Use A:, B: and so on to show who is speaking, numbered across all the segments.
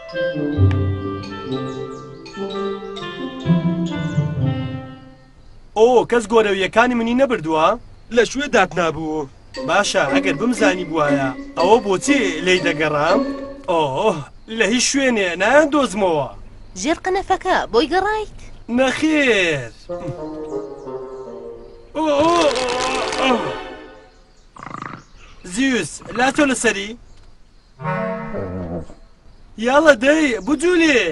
A: ئۆ کەس گۆرەویەکانی منی نەبردووە؟ لە شوێ دادنابوو. باشە ئەگەر بمزانی بوایە ئەوە بۆچی لێی دەگەڕام؟ ئۆ لە هیچ شوێنێ نایاندۆزمەوە.
B: ژێر قەنەفەکە بۆی گەڕایت؟
A: نەخێر. زیوس لاتۆ لەسەری؟ یاڵە دەی بجوولێ.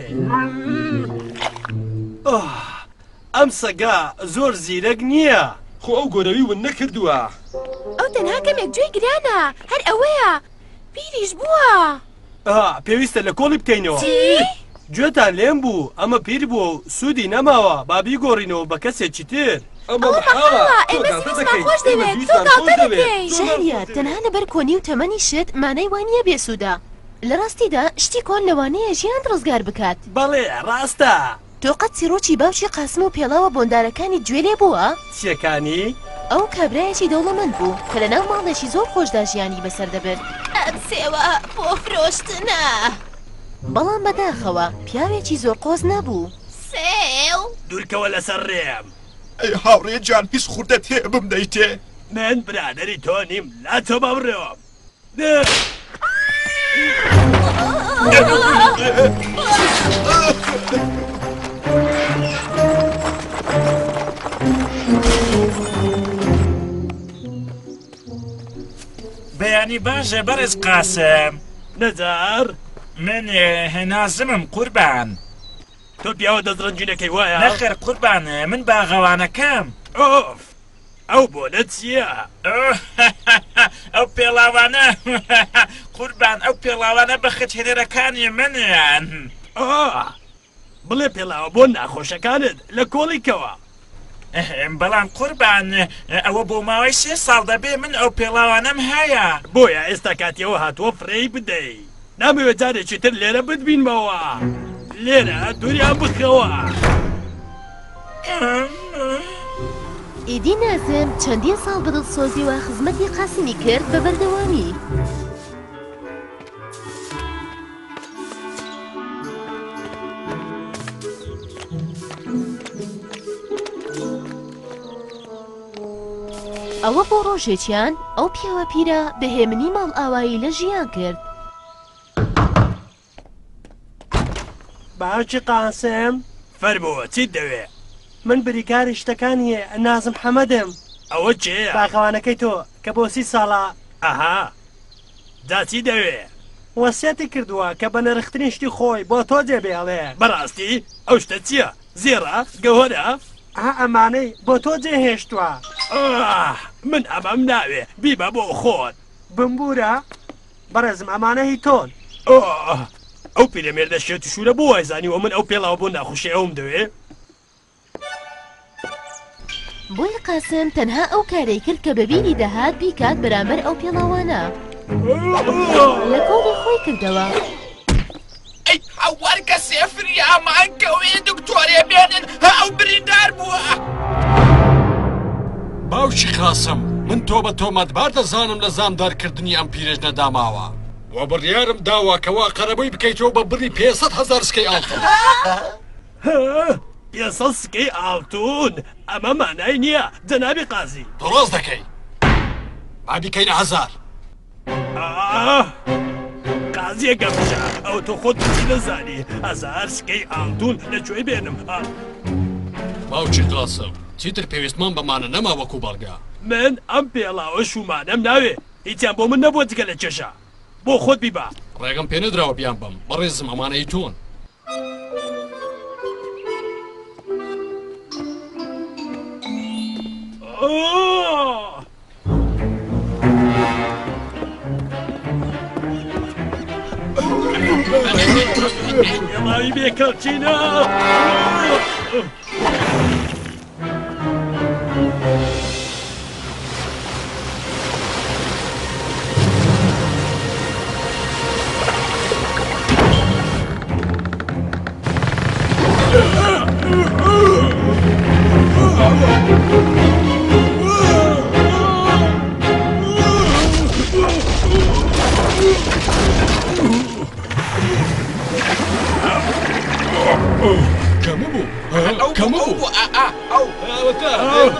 A: ئەم سەگا زۆر زیرەک نییە. خۆ ئەو گۆرەوی ون نەکردووە.
B: ئەو تەنها کەمێک گوێی گرانە، هەر ئەوەیە پیریش بووە.
A: پێویستە لە کۆڵی بکەینەوە. گوێتان لێم بوو ئەمە پیر بووە و سوودی نەماوە بابی گۆڕینەوە بە کەسێکی تر.
B: ژاریە تەنها لەبەر کۆنی و تەمەنی شت مانای وانییە بێسوودا. لە ڕاستیدا شتی کۆن لەوانەیە ژیان ڕزگار بکات.
A: بەڵێ ڕاستە.
B: تۆ قەت چیرۆکی باوشی قاسم و پێڵاوە بۆندارەکانی گوێ لێ بووە؟
A: چیەکانی؟
B: ئەو کابرایەکی دەوڵەمەند بوو کە لە ناو ماڵێکی زۆر خۆشدا ژیانی بەسەر دەبرد. ئەم سێوە بۆ فرۆشتنە. بەڵام بەداخەوە پیاوێکی زۆر قۆز نەبوو. سێو
A: دوورکەوە لەسەر ڕێم.
C: ئەی هاوڕێ جان پیس خوردەت هێ بمدەیتێ.
A: من برادەری تۆ نیم لا تۆ بەڕێوم.
D: بەیانی باشە بەرز قاسم.
A: نەجار
D: من هێنازمم قوربان.
A: تۆ پیاوە دەزڕەنجینەکەی وایە؟
D: نەخێر قوربان من باغەوانەکەم.
A: ئۆف ئەو بۆنە چییە؟
D: ئەو پێڵاوانە قوربان ئەو پێڵاوانە بە خەتهێنەرەکانی منیان.
A: بڵێ پێڵاوە بۆ ناخۆشەکانت لە کۆڵیکەوە.
D: بەڵام قوربان ئەوە بۆ ماوەی 3 ساڵ دەبێ من ئەو پێڵاوانەم هەیە.
A: بۆیە ئێستا کاتیەوە هاتووە فڕێی بدەی. نامەوێت جارێکی تر لێرە بتبینمەوە. لێرە دووریان بخەوە.
B: ئیدی نازم چەندین ساڵ بەدڵسۆزیەوە خزمەتی قاسمی کرد بە بەردەوامی. ئەوە بۆ ڕۆژێکیان ئەو پیاوە پیرە بەهێمنی ماڵ ئاوایی لە ژیان کرد.
A: باوکی قاسم فەرمووە چیت دەوێ؟ من بریکاری شتەکانیە نازم حەمەدم. ئەوە چێە؟ باخەوانەکەی تۆ کە بۆ 30 ساڵە. ئەها جاچی دەوێ؟ وەسیەتی کردووە کە بە نرخترین شتی خۆی بۆ تۆ جێبێڵێ. بەڕاستی ئەو شتە چییە؟ زێڕە گەوەرە؟ ئەمانەی بۆ تۆ جێهێشتووە. من ئەمەم ناوێ بیبە بۆ خۆت. بمبورە بەڕێزم ئەمانە هی تۆن. ئەو پیرەمێردە شێت و شوورە بۆ وایزانیوە من ئەو پێڵاوە بۆ ناخۆشی ئەوم دەوێ.
B: بۆیە قاسم تەنها ئەو کارەی کرد کە بەبیری دەهات بیکات بەرامبەر ئەو پێڵاوانە. لە کۆڵی خۆی کردەوە.
C: ئەی هەوارکە سێفری ئامانکەوێ دکتۆرێ بێنن ئەو بریندار بووە.
E: باوکی قاسم من تۆ بە تۆمەتبار دەزانم لە زامدارکردنی ئەم پیرێژ نەداماوە و بڕیارم داوا کەوا قەرەبەی بکەیتەوە بە بڕی 500,000 سکەی ئاڵتون.
A: 500 سکەی ئاڵتون؟ ئەمە مانای نییە جەنابی قازی.
E: دڕاست دەکەی با بیکەینە 1000.
A: قازیە گەمژە ئەو تۆ خۆت بچی نەزانی 1000 سکەی ئاڵتون لەکوێ بێنم؟
E: باوکی قاسم چیتر پێویستمان بەمانە نەما وەکو بەڵگا.
A: من ئەم پێڵاوە شومانەم ناوێ هیچیان بۆ من نەبووە جگە لە چێشە. بۆ خۆت بیبا.
E: ڕێگەم پێ نەدراوە بیان بم بەڕێزم ئەمانەی تۆن.
A: Yamağı bir kalçina.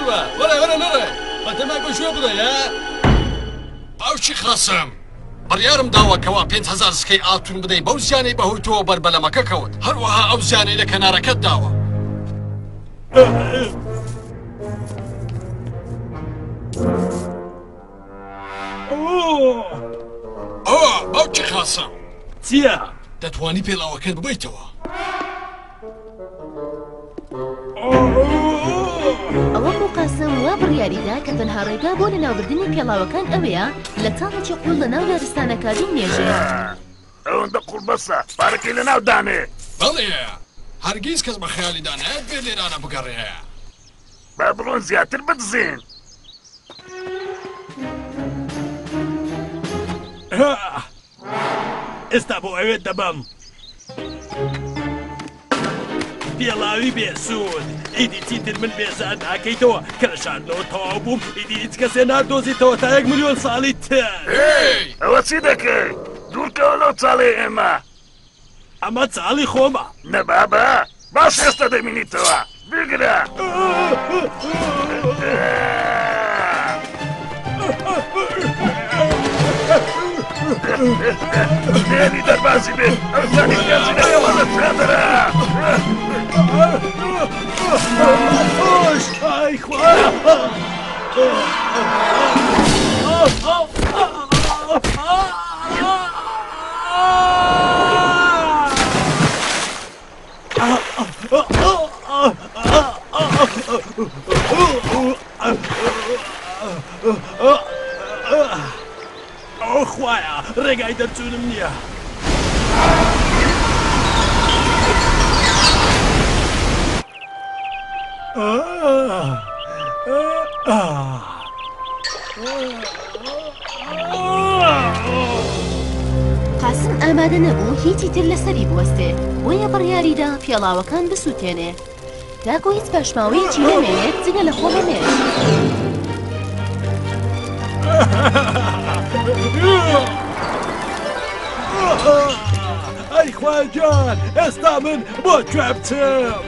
E: بە وەرە نەڕێ بەتەما گۆشوە بدەیە باوکی خاسم بڕیارم داوەکەوە 5,000 سکەی ئاتون بدەی بەو زیانەی بەهۆی تۆ بەربەلەمەکە کەوت هەروەها ئەو زیانەی لە کەنارەکەت داوە باوکی خاسم
A: چییە؟
E: دەتوانی پێڵاوەکەت ببیتەوە
B: ئەوە بۆ قاسم وا بڕیاریدا کە تەنها ڕێگا بۆ لەناوبردنی پێڵاوەکان ئەوەیە لە تاڵێکی قوڵ لە ناو دارستانەکانی مێژێ
F: ئەوەندە قوڵ بەسە پارەکەی لە ناو دانێ
E: بەڵێ هەرگیز کەس بە خەیالیدا نایەت بێ لێرانە بگەڕێ
F: با بڕۆن زیاتر بدزین
A: ئێستا بۆ ئەوێت دەبم پێڵاوی بێسوود ئیدی چیتر من بێزان ناکەیتەوە کە لە شاردنەوە تەواو بووم ئیدی هیچ کەسێ نادۆزیتەوە تا 1 ملیۆن ساڵی تر
F: ئەوە چی دەکەی دوورکەوە لەو چاڵێ ئێمە
A: ئەمە چاڵی خۆمە
F: نەبابە باش ئێستا دەبینیتەوە بگرە دێنی دەربازی بێ ئەوزانی گەزی دەیەوەدە فرادەرە
A: ئای خوا ئەو خوایە ڕێگای دەرچوونم نییە
B: قاسم ئامادە نەبوو هیچی تر لەسەری بوەستێ بۆیە بڕیاریدا پێڵاوەکان بسووتێنێ تاکۆ هیچ پاشماوەیەکی نەمێنێت جگە لە خۆ بەمێش
A: ئەی خواجان ئێستا من بۆ کوێ بچم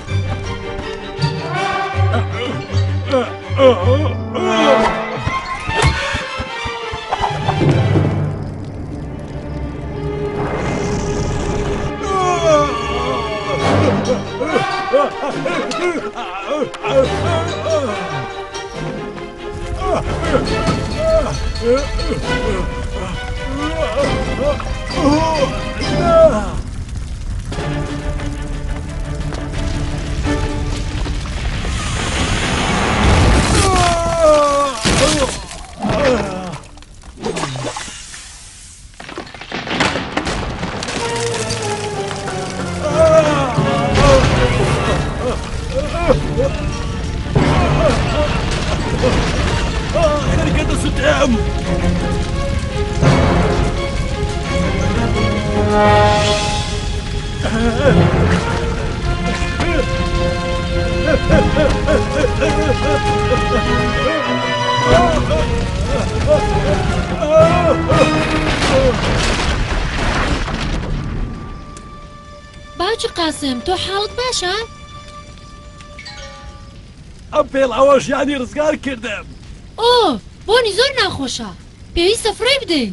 A: خەرگە دەسووتێم
G: باوکی قاسم تۆ حاڵت باشە؟
A: ئەم پێڵاوە ژیانی ڕزگار کردم
G: ئۆ بۆنی زۆر ناخۆشە پێویستە فڕێ بدەین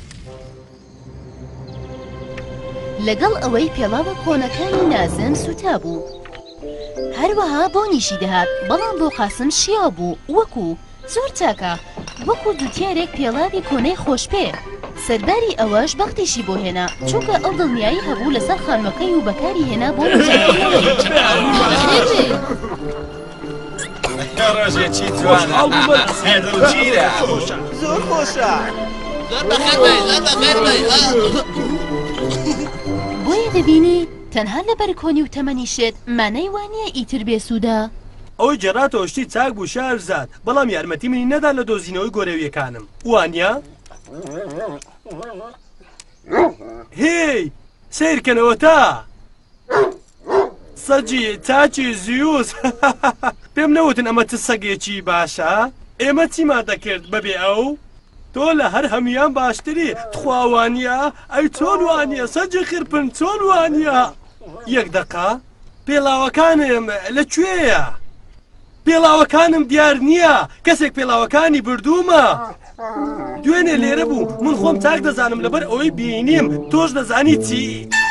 B: لەگەڵ ئەوەی پێڵاوە کۆنەکانی نازم سوتا بوو هەروەها بۆنیشی دەهات بەڵام بۆ قاسم شیا بوو وەکو زۆر چاکە وەکو دووتیارێک پێڵاوی کۆنەی خۆشپێ سەرباری ئەوەش بەختیشی بۆ هێنا چونکە ئەو دڵنیایی هەبوو لەسەر خانوەکەی و بەکاری هێنا بۆ
H: ڕۆژێکی جوانە هێدڵگیرە
I: زۆر خۆشە
B: بۆیە دەبینی تەنها لە بەرکۆنی و تەمەنی شێت مانای وانییە ئیتر بێسوودا
A: ئەوەی جێڕاتەوە شتی چاک بوو شارزاد بەڵام یارمەتی منی نەدا لە دۆزینەوەی گۆرەویەکانم وانە؟ هی سیرکەنەوە تا سەجی چاچی زیوس پێم نەوتن ئەمە چ سەگێکی باشە؟ ئێمە چیمان دەکرد بەبێ ئەو؟ تۆ لە هەر هەمیان باشتری تخواوانە ئەی چۆن وانە سەجی خرپن چۆن وانە یەک دەقا پێڵاوەکانم لەکوێیە؟ پێڵاوەکانم دیار نییە کەسێک پێڵاوەکانی بردوومە دوێنێ لێرە بوو من خۆم چاک دەزانم لەبەر ئەوەی بینیم تۆش دەزانی چی